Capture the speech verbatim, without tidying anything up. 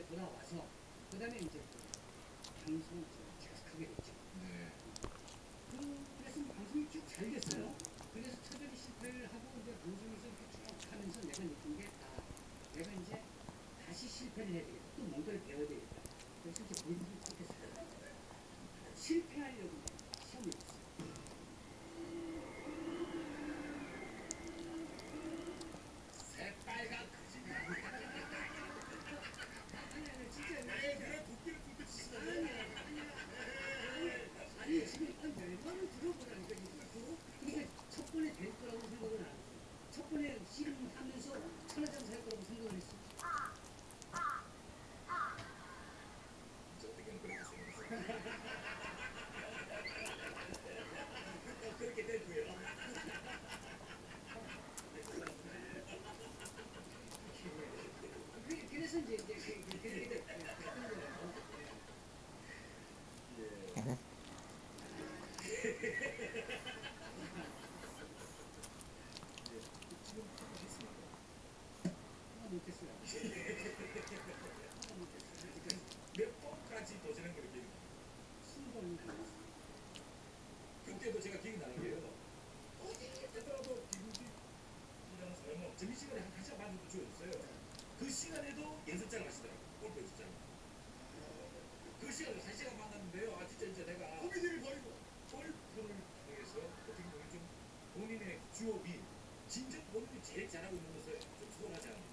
돌아와서 그다음에 이제 방송 계속 하게 됐죠. 네. 그래서 방송이 쭉 잘 됐어요. 그래서 처절히 실패를 하고 이제 방송에서 이렇게 쭉 하면서 내가 느낀 게 아, 내가 이제 다시 실패를 해야 되겠다. 또 뭔가를 배워야 되겠다. 그래서 이제 본인들이 그렇게 살아요. 실패하려고 시험을 봤어요. 새빨간 거짓말. 아니 아니 진짜 왜 그래 도끼를 뚫고 치시는 아니 아니 아니 지금 한 멤버를 들어보라니까 이걸 그러니까 첫 번에 될 거라고 생각은 안 했어. 첫 번에 씨름하면서 천하장사 할 거라고 생각을 했어. 저 어떻게 그렇게 생각했어요? 그렇게 됐고요. 그- 그래서 이제 이제 그- 그- 그렇게 됐던 거예요. 예. 지금 했습니다. 하나 못했어요. 하나 못했어요. 몇 번까지 도전한 걸 기억이 나요. 스무 번이 남았어요. 그때도 제가 기억이 나는 게요. 어디 가더라도 김우식이라는 사람은 점심시간에 한 시간 반 정도 주어졌어요. 그 시간에도 연습장을 하시더라고요. 골프 연습장. 그 시간에 한 시간 만났는데요. 아 진짜 이제 내가 고민을 버리고 골프를 통해서 어떻게 보면 좀 본인의 주업이 진짜 본인이 제일 잘하고 있는 것을 좀 소원하지 않나.